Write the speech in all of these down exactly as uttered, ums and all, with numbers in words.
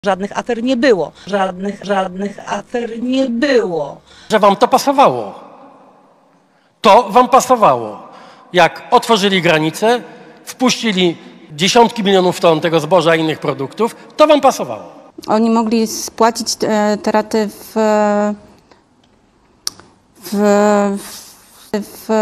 Żadnych afer nie było. Żadnych, żadnych afer nie było. Że wam to pasowało. To wam pasowało. Jak otworzyli granice, wpuścili dziesiątki milionów ton tego zboża i innych produktów, to wam pasowało. Oni mogli spłacić te, te raty w, w, w, w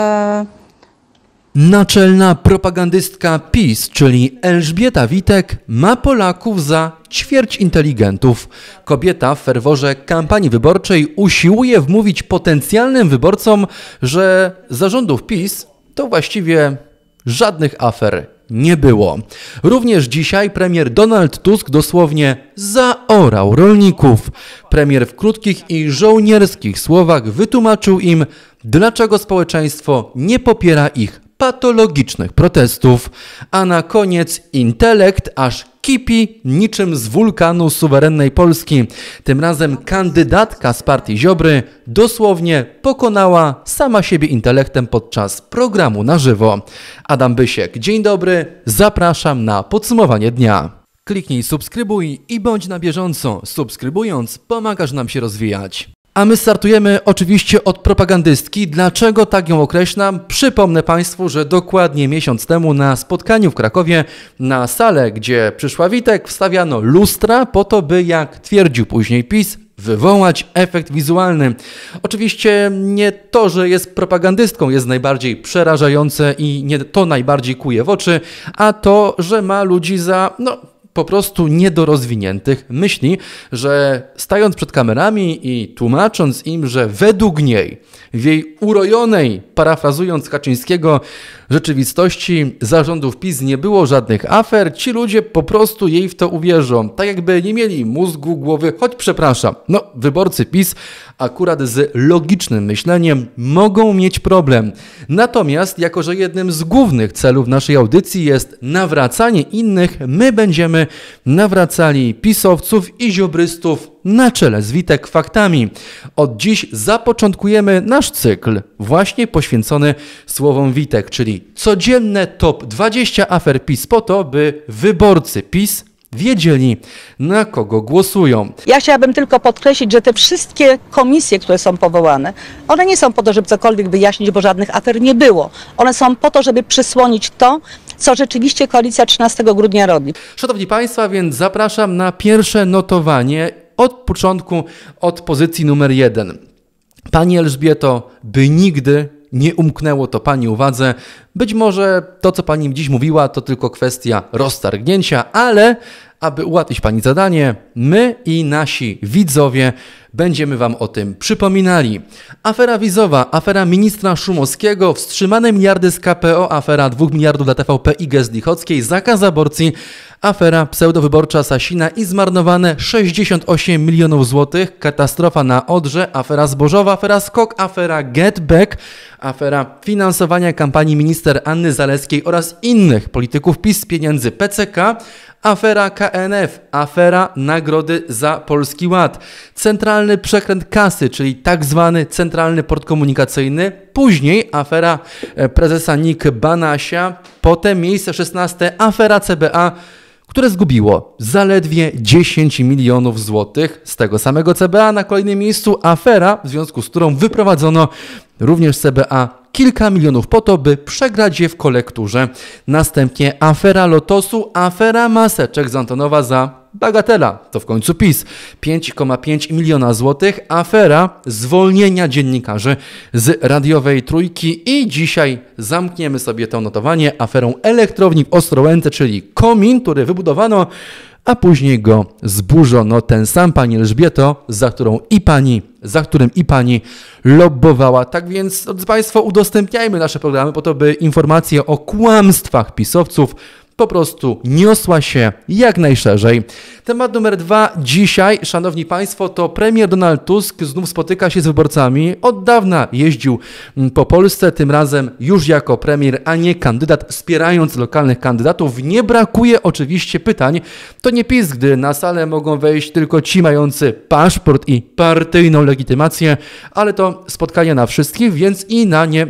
Naczelna propagandystka PiS, czyli Elżbieta Witek, ma Polaków za ćwierć inteligentów. Kobieta w ferworze kampanii wyborczej usiłuje wmówić potencjalnym wyborcom, że za rządów PiS to właściwie żadnych afer nie było. Również dzisiaj premier Donald Tusk dosłownie zaorał rolników. Premier w krótkich i żołnierskich słowach wytłumaczył im, dlaczego społeczeństwo nie popiera ich patologicznych protestów, a na koniec intelekt aż kipi niczym z wulkanu suwerennej Polski. Tym razem kandydatka z partii Ziobry dosłownie pokonała sama siebie intelektem podczas programu na żywo. Adam Bysiek, dzień dobry, zapraszam na podsumowanie dnia. Kliknij subskrybuj i bądź na bieżąco. Subskrybując pomagasz nam się rozwijać. A my startujemy oczywiście od propagandystki. Dlaczego tak ją określam? Przypomnę Państwu, że dokładnie miesiąc temu na spotkaniu w Krakowie na salę, gdzie przyszła Witek, wstawiano lustra po to, by, jak twierdził później PiS, wywołać efekt wizualny. Oczywiście nie to, że jest propagandystką, jest najbardziej przerażające i nie to najbardziej kuje w oczy, a to, że ma ludzi za, no, po prostu niedorozwiniętych. Myśli, że stając przed kamerami i tłumacząc im, że według niej, w jej urojonej, parafrazując Kaczyńskiego, rzeczywistości zarządów PiS nie było żadnych afer, ci ludzie po prostu jej w to uwierzą. Tak jakby nie mieli mózgu, głowy, choć przepraszam, no wyborcy PiS akurat z logicznym myśleniem mogą mieć problem. Natomiast, jako że jednym z głównych celów naszej audycji jest nawracanie innych, my będziemy nawracali pisowców i ziobrystów na czele z Witek faktami. Od dziś zapoczątkujemy nasz cykl właśnie poświęcony słowom Witek, czyli codzienne top dwadzieścia afer PiS po to, by wyborcy PiS wiedzieli, na kogo głosują. Ja chciałabym tylko podkreślić, że te wszystkie komisje, które są powołane, one nie są po to, żeby cokolwiek wyjaśnić, bo żadnych afer nie było. One są po to, żeby przysłonić to, co rzeczywiście koalicja trzynastego grudnia robi. Szanowni Państwo, więc zapraszam na pierwsze notowanie od początku, od pozycji numer jeden. Pani Elżbieto, by nigdy nie umknęło to Pani uwadze. Być może to, co Pani dziś mówiła, to tylko kwestia roztargnięcia, ale aby ułatwić Pani zadanie, my i nasi widzowie będziemy Wam o tym przypominali. Afera wizowa, afera ministra Szumowskiego, wstrzymane miliardy z K P O, afera dwóch miliardów dla T V P i Gest Lichockiej, zakaz aborcji, afera pseudowyborcza Sasina i zmarnowane sześćdziesiąt osiem milionów złotych, katastrofa na Odrze, afera zbożowa, afera SKOK, afera Get Back, afera finansowania kampanii minister Anny Zalewskiej oraz innych polityków PiS z pieniędzy P C K, afera K N F, afera nagrody za Polski Ład, centralny przekręt kasy, czyli tak zwany centralny port komunikacyjny, później afera prezesa N I K Banasia, potem miejsce szesnaste, afera C B A, które zgubiło zaledwie dziesięć milionów złotych. Z tego samego C B A na kolejnym miejscu afera, w związku z którą wyprowadzono również C B A kilka milionów po to, by przegrać je w kolekturze. Następnie afera Lotosu, afera maseczek z Antonowa za bagatela, to w końcu PiS, pięć przecinek pięć miliona złotych, afera zwolnienia dziennikarzy z radiowej Trójki i dzisiaj zamkniemy sobie to notowanie aferą elektrowni w Ostrołęce, czyli komin, który wybudowano, a później go zburzono. Ten sam Pani Elżbieto, za którą i Pani, za którym i Pani lobbowała. Tak więc, drodzy Państwo, udostępniajmy nasze programy po to, by informacje o kłamstwach pisowców po prostu niosła się jak najszerzej. Temat numer dwa dzisiaj, szanowni Państwo, to premier Donald Tusk znów spotyka się z wyborcami. Od dawna jeździł po Polsce, tym razem już jako premier, a nie kandydat, wspierając lokalnych kandydatów. Nie brakuje oczywiście pytań. To nie PiS, gdy na salę mogą wejść tylko ci mający paszport i partyjną legitymację, ale to spotkanie na wszystkich, więc i na nie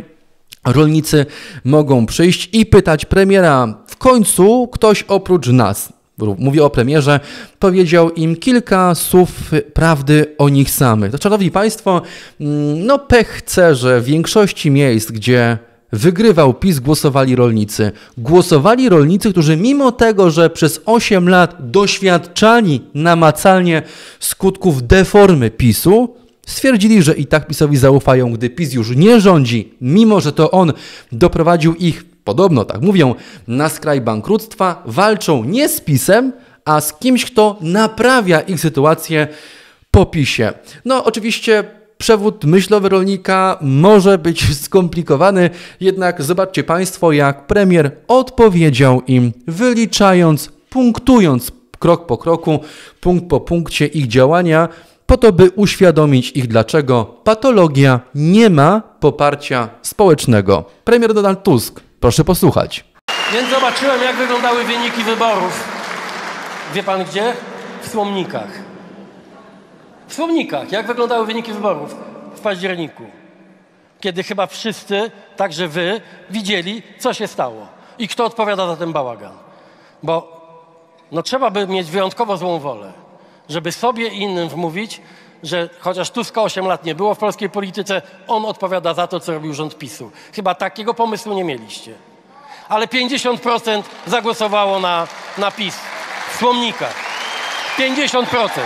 rolnicy mogą przyjść i pytać premiera, w końcu ktoś oprócz nas mówię o premierze, powiedział im kilka słów prawdy o nich samych. To, szanowni państwo, no pech chce, że w większości miejsc, gdzie wygrywał PiS, głosowali rolnicy. Głosowali rolnicy, którzy mimo tego, że przez osiem lat doświadczali namacalnie skutków deformy PiSu, stwierdzili, że i tak PiSowi zaufają, gdy PiS już nie rządzi, mimo że to on doprowadził ich, podobno tak mówią, na skraj bankructwa, walczą nie z PiSem, a z kimś, kto naprawia ich sytuację po PiSie. No oczywiście przewód myślowy rolnika może być skomplikowany, jednak zobaczcie państwo, jak premier odpowiedział im, wyliczając, punktując krok po kroku, punkt po punkcie ich działania, po to, by uświadomić ich, dlaczego patologia nie ma poparcia społecznego. Premier Donald Tusk, proszę posłuchać. Więc zobaczyłem, jak wyglądały wyniki wyborów. Wie pan gdzie? W Słomnikach. W Słomnikach. Jak wyglądały wyniki wyborów w październiku? Kiedy chyba wszyscy, także wy, widzieli, co się stało i kto odpowiada za ten bałagan. Bo no, trzeba by mieć wyjątkowo złą wolę, żeby sobie i innym wmówić, że chociaż Tuska osiem lat nie było w polskiej polityce, on odpowiada za to, co robił rząd PiSu. Chyba takiego pomysłu nie mieliście. Ale pięćdziesiąt procent zagłosowało na, na PiS w Słomnikach. pięćdziesiąt procent.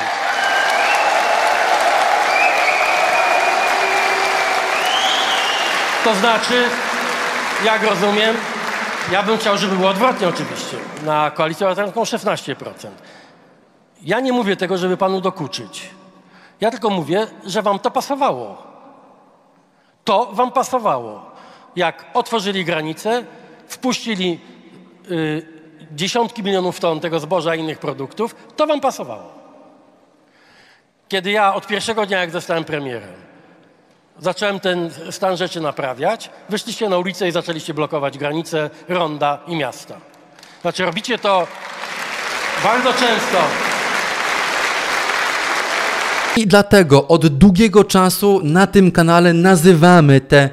To znaczy, jak rozumiem, ja bym chciał, żeby było odwrotnie oczywiście. Na Koalicję Obywatelską szesnaście procent. Ja nie mówię tego, żeby panu dokuczyć. Ja tylko mówię, że wam to pasowało. To wam pasowało. Jak otworzyli granice, wpuścili y, dziesiątki milionów ton tego zboża i innych produktów, to wam pasowało. Kiedy ja od pierwszego dnia, jak zostałem premierem, zacząłem ten stan rzeczy naprawiać, wyszliście na ulicę i zaczęliście blokować granice, ronda i miasta. Znaczy robicie to bardzo często. I dlatego od długiego czasu na tym kanale nazywamy te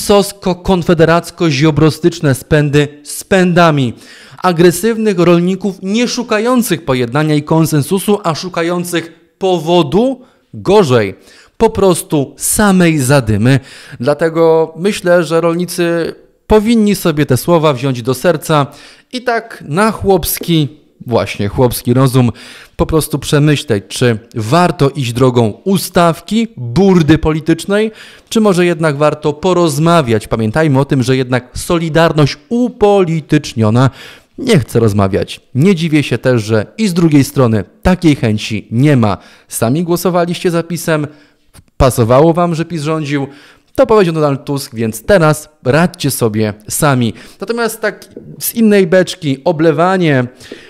pisowsko-konfederacko-ziobrostyczne spędy spędami agresywnych rolników nie szukających pojednania i konsensusu, a szukających powodu, gorzej, po prostu samej zadymy. Dlatego myślę, że rolnicy powinni sobie te słowa wziąć do serca i tak na chłopski, właśnie chłopski rozum, po prostu przemyśleć, czy warto iść drogą ustawki, burdy politycznej, czy może jednak warto porozmawiać. Pamiętajmy o tym, że jednak Solidarność upolityczniona nie chce rozmawiać. Nie dziwię się też, że i z drugiej strony takiej chęci nie ma. Sami głosowaliście za PiS-em, pasowało wam, że PiS rządził, to powiedział Donald Tusk, więc teraz radźcie sobie sami. Natomiast tak z innej beczki, oblewanie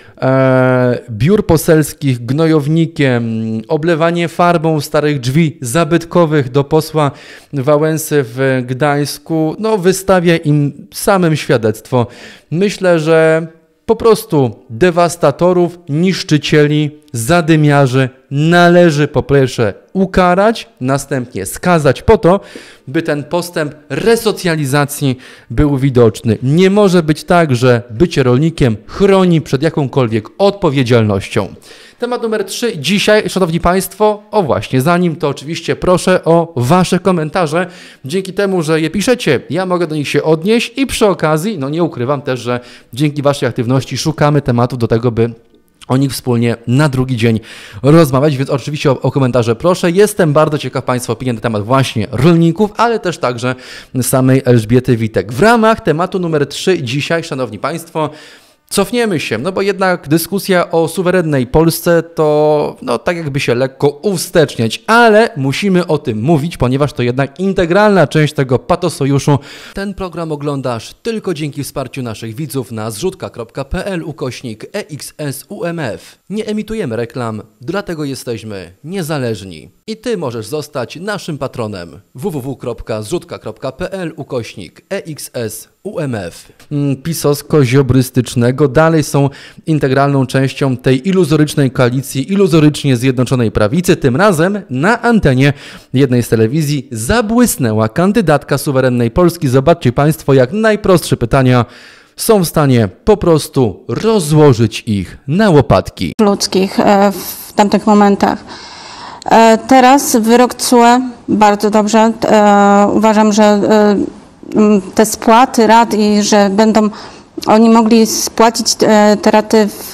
e, biur poselskich gnojownikiem, oblewanie farbą starych drzwi zabytkowych do posła Wałęsy w Gdańsku, no wystawia im samym świadectwo. Myślę, że po prostu dewastatorów, niszczycieli, zadymiarzy należy po pierwsze ukarać, następnie skazać po to, by ten postęp resocjalizacji był widoczny. Nie może być tak, że bycie rolnikiem chroni przed jakąkolwiek odpowiedzialnością. Temat numer trzy. Dzisiaj, szanowni państwo, o właśnie, zanim to oczywiście proszę o wasze komentarze. Dzięki temu, że je piszecie, ja mogę do nich się odnieść i przy okazji, no nie ukrywam też, że dzięki waszej aktywności szukamy tematów do tego, by o nich wspólnie na drugi dzień rozmawiać, więc oczywiście o, o komentarze proszę. Jestem bardzo ciekaw państwa opinii na temat właśnie rolników, ale też także samej Elżbiety Witek. W ramach tematu numer trzy dzisiaj, szanowni państwo, cofniemy się, no bo jednak dyskusja o suwerennej Polsce to no tak jakby się lekko uwsteczniać, ale musimy o tym mówić, ponieważ to jednak integralna część tego patosojuszu. Ten program oglądasz tylko dzięki wsparciu naszych widzów na zrzutka kropka p l ukośnik e x s u m f. Nie emitujemy reklam, dlatego jesteśmy niezależni. I ty możesz zostać naszym patronem w w w kropka zrzutka kropka p l ukośnik e x s u m f. Pisowsko-ziobrystycznego dalej są integralną częścią tej iluzorycznej koalicji, iluzorycznie zjednoczonej prawicy. Tym razem na antenie jednej z telewizji zabłysnęła kandydatka suwerennej Polski. Zobaczcie państwo, jak najprostsze pytania są w stanie po prostu rozłożyć ich na łopatki. ludzkich e, w tamtych momentach. E, Teraz wyrok T S U E bardzo dobrze. E, Uważam, że e, m, te spłaty rat i że będą oni mogli spłacić e, te raty w,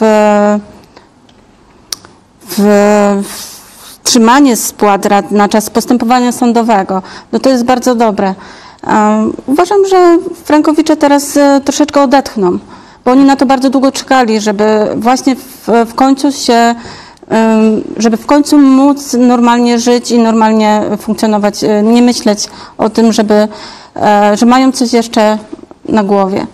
w, w wstrzymanie spłat rat na czas postępowania sądowego, no to jest bardzo dobre. E, Uważam, że frankowicze teraz e, troszeczkę odetchną, bo oni na to bardzo długo czekali, żeby właśnie w, w końcu się, żeby w końcu móc normalnie żyć i normalnie funkcjonować, nie myśleć o tym, żeby, że mają coś jeszcze na głowie.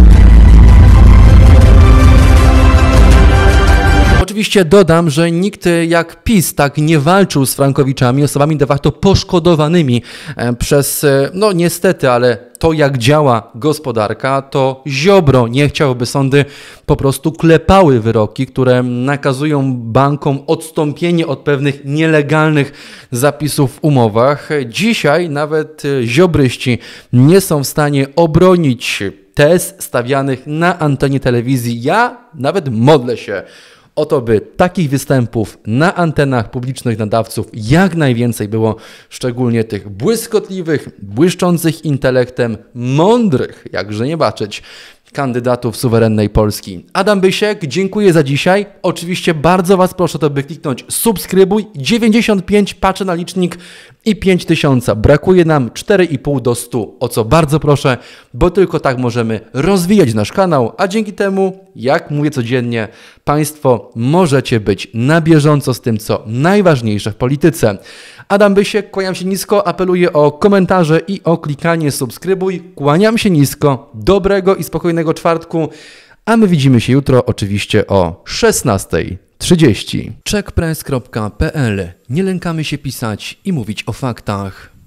Oczywiście dodam, że nikt jak PiS tak nie walczył z frankowiczami, osobami de facto poszkodowanymi przez, no niestety, ale to jak działa gospodarka, to Ziobro nie chciał, by sądy po prostu klepały wyroki, które nakazują bankom odstąpienie od pewnych nielegalnych zapisów w umowach. Dzisiaj nawet ziobryści nie są w stanie obronić tez stawianych na antenie telewizji. Ja nawet modlę się o to, by takich występów na antenach publicznych nadawców jak najwięcej było, szczególnie tych błyskotliwych, błyszczących intelektem, mądrych, jakże nie baczyć, kandydatów suwerennej Polski. Adam Bysiek, dziękuję za dzisiaj. Oczywiście bardzo Was proszę, to by kliknąć subskrybuj. dziewięćdziesiąt pięć, patrzę na licznik i pięć tysięcy. Brakuje nam cztery i pół do stu, o co bardzo proszę, bo tylko tak możemy rozwijać nasz kanał, a dzięki temu, jak mówię codziennie, Państwo możecie być na bieżąco z tym, co najważniejsze w polityce. Adam Bysiek, kłaniam się nisko, apeluję o komentarze i o klikanie subskrybuj. Kłaniam się nisko, dobrego i spokojnego czwartku, a my widzimy się jutro oczywiście o szesnasta trzydzieści. czek press kropka p l. Nie lękamy się pisać i mówić o faktach.